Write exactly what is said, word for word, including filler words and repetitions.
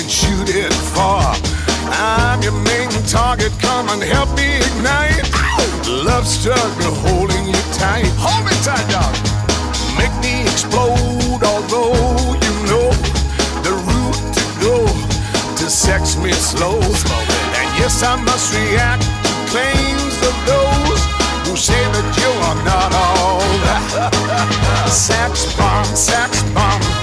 can shoot it far. I'm your main target, come and help me ignite. Love struggle holding you tight. Hold me tight, dog. Make me explode, although you know the route to go to sex me slow. And yes, I must react to claims of those who say that you are not all that. Sax bomb, sax bomb.